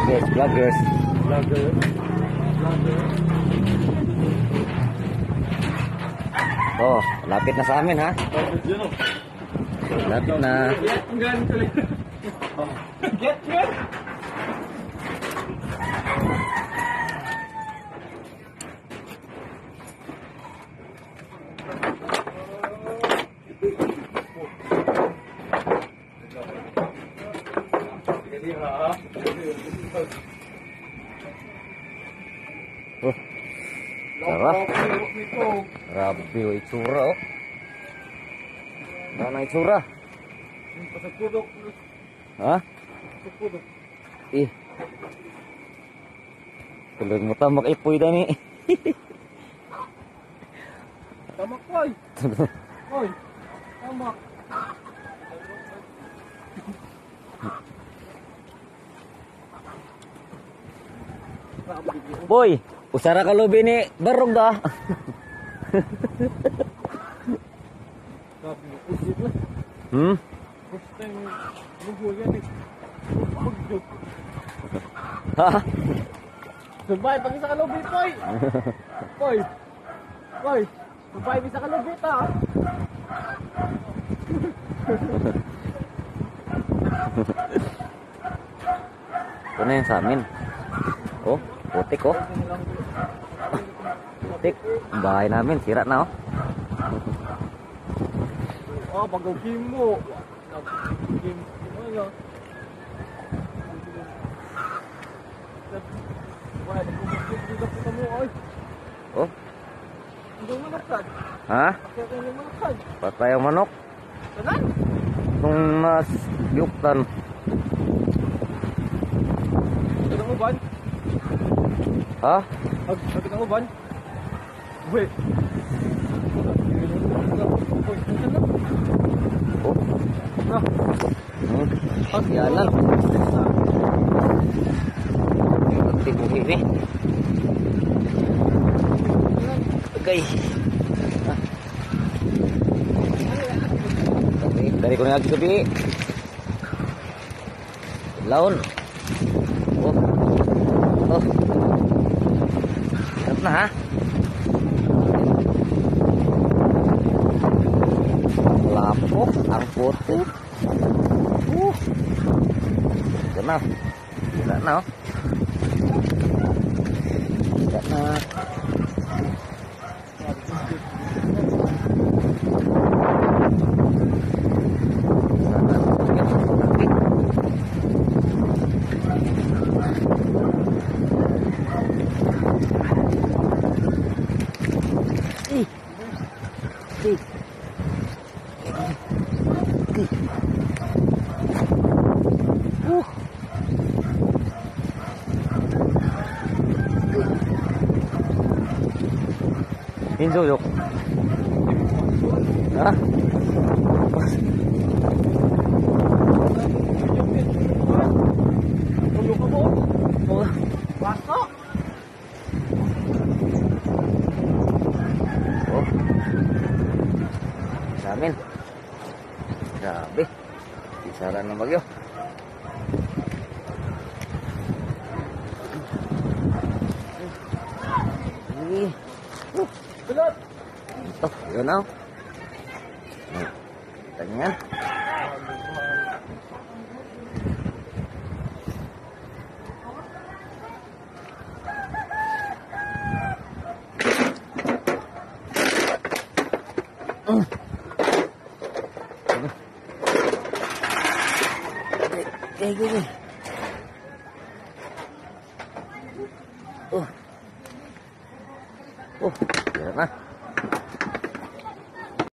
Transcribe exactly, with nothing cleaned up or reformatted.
Vloggers, vloggers. Vlogger. Vlogger. Oh, lapit na sa amin ha. Vlogger dyan oh. Lapit na. Get gun kulit. Get gun. Oh, sarap. Grabe yung itsura oh. Ano itsura? Pasagpudok. Ha? Pasagpudok. Eh. Tuloy mo tamak ipoy dani. Tamak koy. Koy. Tamak. Boy, usara ka lobi ni barog da. Sabi mo, usip na. Hmm? First time, lugo yan eh. Pagdog. Ha? Sabay, pag isa ka lubi, Koy! Koy! Koy! Sabay, isa ka lubi, ta! Ito na yan sa amin. Oh, putik oh. Putik. Ang bahay namin, sira na oh. Ah, pag-game mo. Game. Ano? Wala, pag-game mo, ay. Oh, Hindi mo nakad. ha? Hindi mo nakad. Patay ang manok. Tanan? Nung mas yuktan. Tanan mo, Ban? Ha? Tanan mo, Ban? Uwe. Oh. Ah. Hmm. Pagyalan. Tibuhi ni. Okay. Ah. Dari ko na lagi gabi. Laon. Oh. Oh. Sarap na ha. Lapok ang puti. Uh. Ito na. Ito na oh. Ito na. Ih. Ih. Uh. Hindu yuk. Hah? Tulog ka mo? Oh. Basta? Oh. Samin. Grabe. Isaran ng bagyo. Ini. Uh. Tulog! Oh, yun na. Ganyan. Mm. Okay, okay, okay. Oh. Oh, yan na.